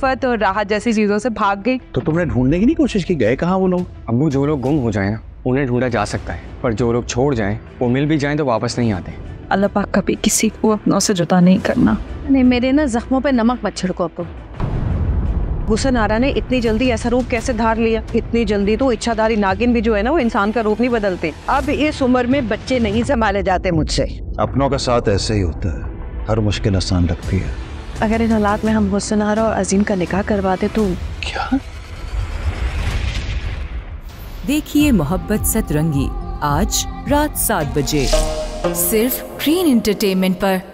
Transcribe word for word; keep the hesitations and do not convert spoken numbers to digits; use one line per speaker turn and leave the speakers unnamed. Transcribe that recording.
उल्फत और राहत जैसी चीजों से भाग गई।
तो तुमने ढूंढने की नहीं कोशिश की, गए कहाँ वो लोग?
अब्बू जो लोग गुम हो जाए ना उन्हें ढूंढा जा सकता है, पर जो लोग छोड़ जाएं वो मिल भी जाएं तो वापस नहीं आते।
अल्लाह पाक कभी किसी को अपनों से जुदा नहीं करना।
नहीं, मेरे ना जख्मों पे नमक मत छिड़को। अब हुसन आरा ने इतनी जल्दी ऐसा रूप कैसे धार लिया? इतनी जल्दी तो इच्छाधारी नागिन भी जो है ना वो इंसान का रूप नहीं बदलते। अब इस उम्र में बच्चे नहीं संभाले जाते मुझसे।
अपनों का साथ ऐसे ही होता है, हर मुश्किल आसान लगती है।
अगर इन हालात में हम हुसन आरा और अजीम का निकाह करवाते तो
क्या?
देखिए मोहब्बत सतरंगी आज रात सात बजे सिर्फ ग्रीन एंटरटेनमेंट पर।